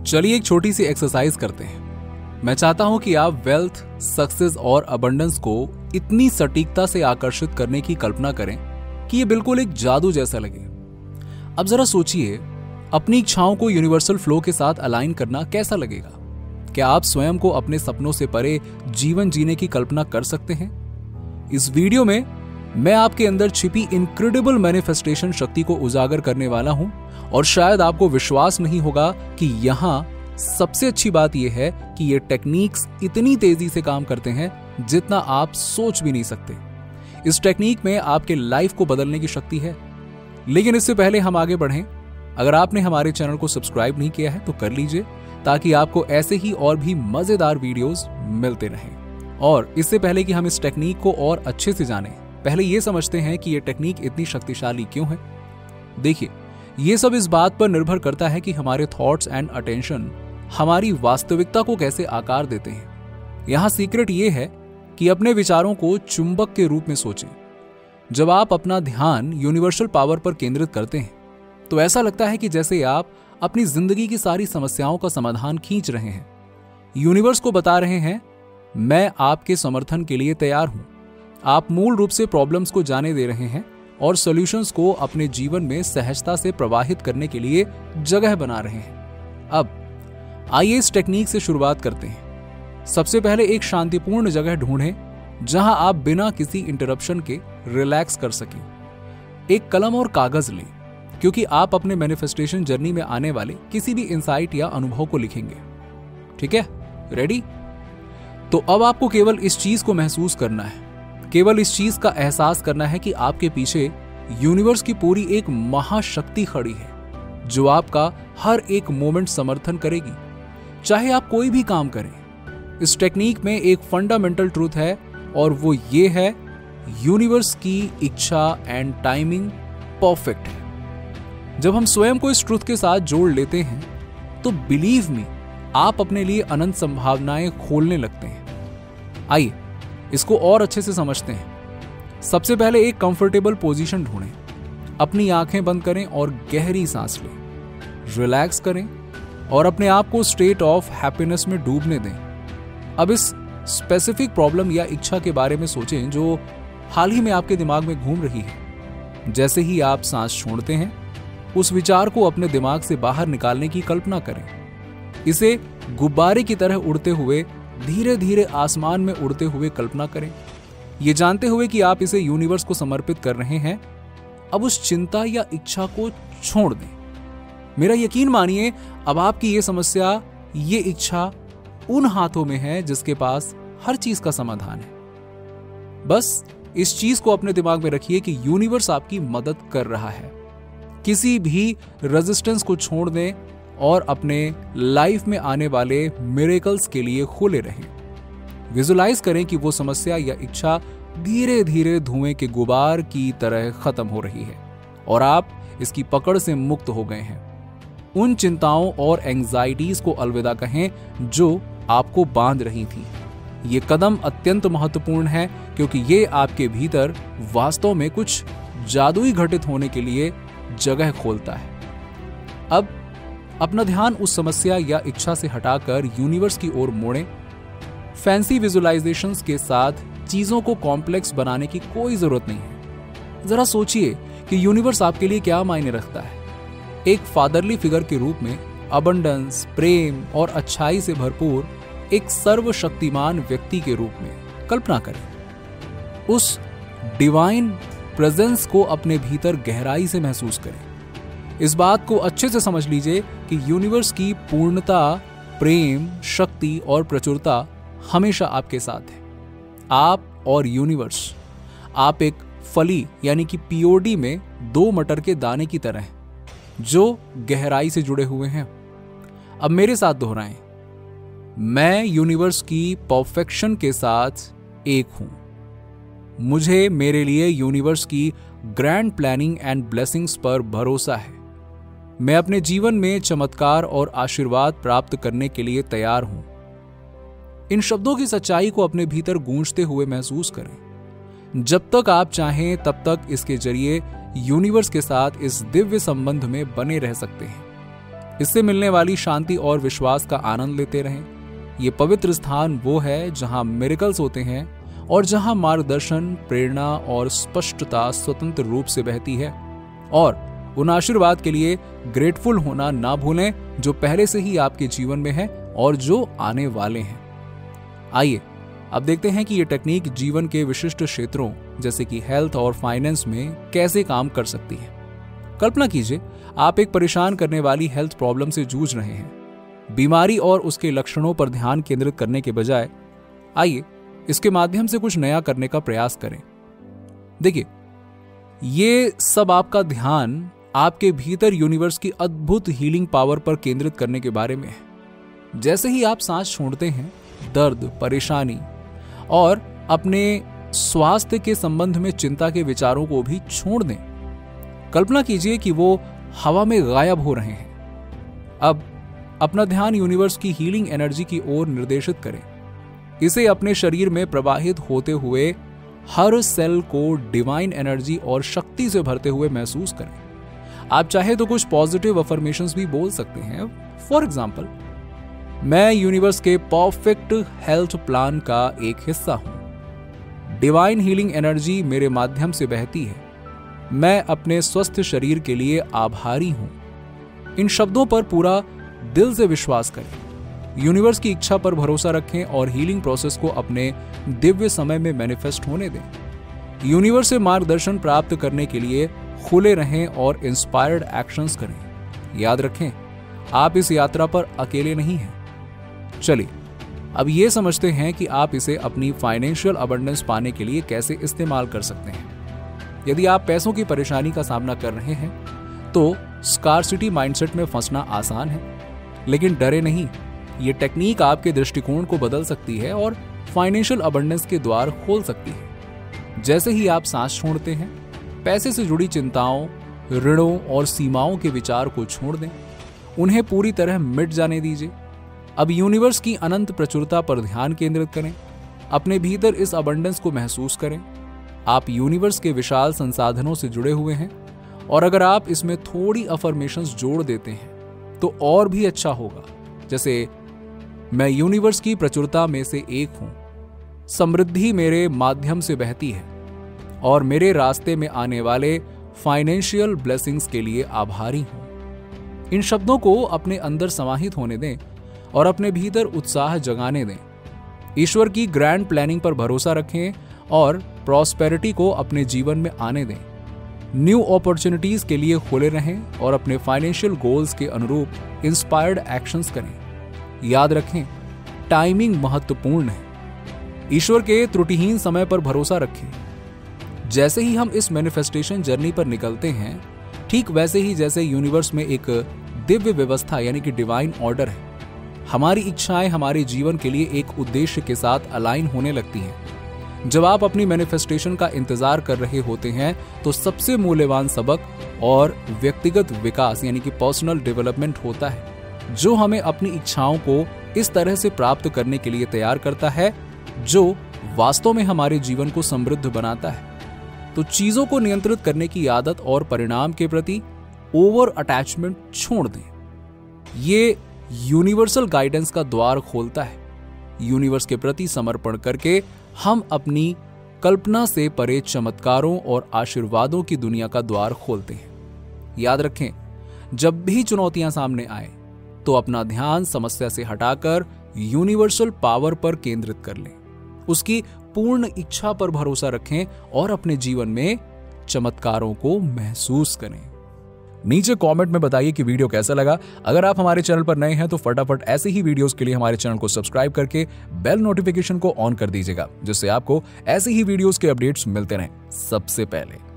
चलिए एक छोटी सी एक्सरसाइज करते हैं। मैं चाहता हूं कि आप वेल्थ, सक्सेस और अबंडेंस को इतनी सटीकता से आकर्षित करने की कल्पना करें कि ये बिल्कुल एक जादू जैसा लगे। अब जरा सोचिए, अपनी इच्छाओं को यूनिवर्सल फ्लो के साथ अलाइन करना कैसा लगेगा? क्या आप स्वयं को अपने सपनों से परे जीवन जीने की कल्पना कर सकते हैं? इस वीडियो में मैं आपके अंदर छिपी इनक्रेडिबल मैनिफेस्टेशन शक्ति को उजागर करने वाला हूं और शायद आपको विश्वास नहीं होगा कि यहां सबसे अच्छी बात यह है कि ये टेक्निक्स इतनी तेजी से काम करते हैं जितना आप सोच भी नहीं सकते। इस टेक्निक में आपके लाइफ को बदलने की शक्ति है। लेकिन इससे पहले हम आगे बढ़ें, अगर आपने हमारे चैनल को सब्सक्राइब नहीं किया है तो कर लीजिए, ताकि आपको ऐसे ही और भी मजेदार वीडियोस मिलते रहें। और इससे पहले कि हम इस टेक्निक को और अच्छे से जानें, पहले ये समझते हैं कि ये टेक्निक इतनी शक्तिशाली क्यों है। देखिए, ये सब इस बात पर निर्भर करता है कि हमारे थॉट्स एंड अटेंशन हमारी वास्तविकता को कैसे आकार देते हैं। यहाँ सीक्रेट ये है कि अपने विचारों को चुंबक के रूप में सोचें। जब आप अपना ध्यान यूनिवर्सल पावर पर केंद्रित करते हैं तो ऐसा लगता है कि जैसे आप अपनी जिंदगी की सारी समस्याओं का समाधान खींच रहे हैं। यूनिवर्स को बता रहे हैं, मैं आपके समर्थन के लिए तैयार हूं। आप मूल रूप से प्रॉब्लम्स को जाने दे रहे हैं और सॉल्यूशंस को अपने जीवन में सहजता से प्रवाहित करने के लिए जगह बना रहे हैं। अब आइए इस टेक्निक से शुरुआत करते हैं। सबसे पहले एक शांतिपूर्ण जगह ढूंढें जहां आप बिना किसी इंटरप्शन के रिलैक्स कर सकें। एक कलम और कागज लें, क्योंकि आप अपने मैनिफेस्टेशन जर्नी में आने वाले किसी भी इंसाइट या अनुभव को लिखेंगे। ठीक है, रेडी? तो अब आपको केवल इस चीज को महसूस करना है, केवल इस चीज का एहसास करना है कि आपके पीछे यूनिवर्स की पूरी एक महाशक्ति खड़ी है जो आपका हर एक मोमेंट समर्थन करेगी, चाहे आप कोई भी काम करें। इस टेक्निक में एक फंडामेंटल ट्रूथ है और वो ये है, यूनिवर्स की इच्छा एंड टाइमिंग परफेक्ट है। जब हम स्वयं को इस ट्रूथ के साथ जोड़ लेते हैं तो बिलीव मी, आप अपने लिए अनंत संभावनाएं खोलने लगते हैं। आइए इसको और अच्छे से समझते हैं। सबसे पहले एक कंफर्टेबल पोजीशन ढूंढें, अपनी आंखें बंद करें और गहरी सांस लें। रिलैक्स करें और अपने आप को स्टेट ऑफ हैप्पीनेस में डूबने दें। अब इस स्पेसिफिक प्रॉब्लम या इच्छा के बारे में सोचें जो हाल ही में आपके दिमाग में घूम रही है। जैसे ही आप सांस छोड़ते हैं, उस विचार को अपने दिमाग से बाहर निकालने की कल्पना करें। इसे गुब्बारे की तरह उड़ते हुए धीरे धीरे आसमान में उड़ते हुए कल्पना करें, ये जानते हुए कि आप इसे यूनिवर्स को समर्पित कर रहे हैं। अब उस चिंता या इच्छा को छोड़ दें। मेरा यकीन मानिए, अब आपकी ये समस्या, ये इच्छा उन हाथों में है जिसके पास हर चीज का समाधान है। बस इस चीज को अपने दिमाग में रखिए कि यूनिवर्स आपकी मदद कर रहा है। किसी भी रेजिस्टेंस को छोड़ दें और अपने लाइफ में आने वाले मिरेकल्स के लिए खुले रहें। विजुलाइज करें कि वो समस्या या इच्छा धीरे धीरे धुएं के गुबार की तरह खत्म हो रही है और आप इसकी पकड़ से मुक्त हो गए हैं। उन चिंताओं और एंजाइटीज को अलविदा कहें जो आपको बांध रही थी। ये कदम अत्यंत महत्वपूर्ण है क्योंकि ये आपके भीतर वास्तव में कुछ जादुई घटित होने के लिए जगह खोलता है। अब अपना ध्यान उस समस्या या इच्छा से हटाकर यूनिवर्स की ओर मोड़ें। फैंसी विजुलाइजेशंस के साथ चीजों को कॉम्प्लेक्स बनाने की कोई जरूरत नहीं है। जरा सोचिए कि यूनिवर्स आपके लिए क्या मायने रखता है। एक फादरली फिगर के रूप में, अबंडेंस, प्रेम और अच्छाई से भरपूर एक सर्वशक्तिमान व्यक्ति के रूप में कल्पना करें। उस डिवाइन प्रेजेंस को अपने भीतर गहराई से महसूस करें। इस बात को अच्छे से समझ लीजिए कि यूनिवर्स की पूर्णता, प्रेम, शक्ति और प्रचुरता हमेशा आपके साथ है। आप और यूनिवर्स, आप एक फली यानी कि पीओडी में 2 मटर के दाने की तरह हैं जो गहराई से जुड़े हुए हैं। अब मेरे साथ दोहराएं, मैं यूनिवर्स की परफेक्शन के साथ एक हूं। मुझे मेरे लिए यूनिवर्स की ग्रैंड प्लानिंग एंड ब्लेसिंग्स पर भरोसा है। मैं अपने जीवन में चमत्कार और आशीर्वाद प्राप्त करने के लिए तैयार हूं। इन शब्दों की सच्चाई को अपने भीतर गूंजते हुए महसूस करें। जब तक आप चाहें तब तक इसके जरिए यूनिवर्स के साथ इस दिव्य संबंध में बने रह सकते हैं। इससे मिलने वाली शांति और विश्वास का आनंद लेते रहें। ये पवित्र स्थान वो है जहां मिरेकल्स होते हैं और जहां मार्गदर्शन, प्रेरणा और स्पष्टता स्वतंत्र रूप से बहती है। और उन आशीर्वाद के लिए ग्रेटफुल होना ना भूलें जो पहले से ही आपके जीवन में है और जो आने वाले हैं। आइए अब देखते हैं कि ये टेक्निक जीवन के विशिष्ट क्षेत्रों जैसे कि हेल्थ और फाइनेंस में कैसे काम कर सकती है। कल्पना कीजिए आप एक परेशान करने वाली हेल्थ प्रॉब्लम से जूझ रहे हैं। बीमारी और उसके लक्षणों पर ध्यान केंद्रित करने के बजाय आइए इसके माध्यम से कुछ नया करने का प्रयास करें। देखिए, ये सब आपका ध्यान आपके भीतर यूनिवर्स की अद्भुत हीलिंग पावर पर केंद्रित करने के बारे में है। जैसे ही आप सांस छोड़ते हैं, दर्द, परेशानी और अपने स्वास्थ्य के संबंध में चिंता के विचारों को भी छोड़ दें। कल्पना कीजिए कि वो हवा में गायब हो रहे हैं। अब अपना ध्यान यूनिवर्स की हीलिंग एनर्जी की ओर निर्देशित करें। इसे अपने शरीर में प्रवाहित होते हुए हर सेल को डिवाइन एनर्जी और शक्ति से भरते हुए महसूस करें। आप चाहे तो कुछ पॉजिटिव अफर्मेशंस भी बोल सकते हैं। फॉर एग्जाम्पल, मैं यूनिवर्स के परफेक्ट हेल्थ प्लान का एक हिस्सा हूं। डिवाइन हीलिंग एनर्जी मेरे माध्यम से बहती है। मैं अपने स्वस्थ शरीर के लिए आभारी हूं। इन शब्दों पर पूरा दिल से विश्वास करें। यूनिवर्स की इच्छा पर भरोसा रखें और हीलिंग प्रोसेस को अपने दिव्य समय में मैनिफेस्ट होने दें। यूनिवर्स से मार्गदर्शन प्राप्त करने के लिए खुले रहें और इंस्पायर्ड एक्शंस करें। याद रखें, आप इस यात्रा पर अकेले नहीं हैं। चलिए अब ये समझते हैं कि आप इसे अपनी फाइनेंशियल अबंडेंस पाने के लिए कैसे इस्तेमाल कर सकते हैं। यदि आप पैसों की परेशानी का सामना कर रहे हैं तो स्कार्सिटी माइंडसेट में फंसना आसान है, लेकिन डरे नहीं। ये टेक्निक आपके दृष्टिकोण को बदल सकती है और फाइनेंशियल अबंडेंस के द्वार खोल सकती है। जैसे ही आप सांस छोड़ते हैं, पैसे से जुड़ी चिंताओं, ऋणों और सीमाओं के विचार को छोड़ दें। उन्हें पूरी तरह मिट जाने दीजिए। अब यूनिवर्स की अनंत प्रचुरता पर ध्यान केंद्रित करें। अपने भीतर इस अबंडेंस को महसूस करें। आप यूनिवर्स के विशाल संसाधनों से जुड़े हुए हैं और अगर आप इसमें थोड़ी अफर्मेशंस जोड़ देते हैं तो और भी अच्छा होगा। जैसे, मैं यूनिवर्स की प्रचुरता में से एक हूं। समृद्धि मेरे माध्यम से बहती है और मेरे रास्ते में आने वाले फाइनेंशियल ब्लेसिंग्स के लिए आभारी हूं। इन शब्दों को अपने अंदर समाहित होने दें और अपने भीतर उत्साह जगाने दें। ईश्वर की ग्रैंड प्लानिंग पर भरोसा रखें और प्रॉस्पेरिटी को अपने जीवन में आने दें। न्यू अपॉर्चुनिटीज के लिए खुले रहें और अपने फाइनेंशियल गोल्स के अनुरूप इंस्पायर्ड एक्शंस करें। याद रखें, टाइमिंग महत्वपूर्ण है। ईश्वर के त्रुटिहीन समय पर भरोसा रखें। जैसे ही हम इस मैनिफेस्टेशन जर्नी पर निकलते हैं, ठीक वैसे ही जैसे यूनिवर्स में एक दिव्य व्यवस्था यानी कि डिवाइन ऑर्डर है, हमारी इच्छाएं हमारे जीवन के लिए एक उद्देश्य के साथ अलाइन होने लगती हैं। जब आप अपनी मैनिफेस्टेशन का इंतजार कर रहे होते हैं तो सबसे मूल्यवान सबक और व्यक्तिगत विकास यानी कि पर्सनल डेवलपमेंट होता है, जो हमें अपनी इच्छाओं को इस तरह से प्राप्त करने के लिए तैयार करता है जो वास्तव में हमारे जीवन को समृद्ध बनाता है। तो चीजों को नियंत्रित करने की आदत और परिणाम के प्रति ओवर अटैचमेंट छोड़ दें। ये यूनिवर्सल गाइडेंस का द्वार खोलता है। यूनिवर्स के प्रति समर्पण करके हम अपनी कल्पना से परे चमत्कारों और आशीर्वादों की दुनिया का द्वार खोलते हैं। याद रखें, जब भी चुनौतियां सामने आए तो अपना ध्यान समस्या से हटाकर यूनिवर्सल पावर पर केंद्रित कर लें। उसकी पूर्ण इच्छा पर भरोसा रखें और अपने जीवन में चमत्कारों को महसूस करें। नीचे कमेंट में बताइए कि वीडियो कैसा लगा। अगर आप हमारे चैनल पर नए हैं तो फटाफट ऐसे ही वीडियोस के लिए हमारे चैनल को सब्सक्राइब करके बेल नोटिफिकेशन को ऑन कर दीजिएगा, जिससे आपको ऐसे ही वीडियोस के अपडेट्स मिलते रहें सबसे पहले।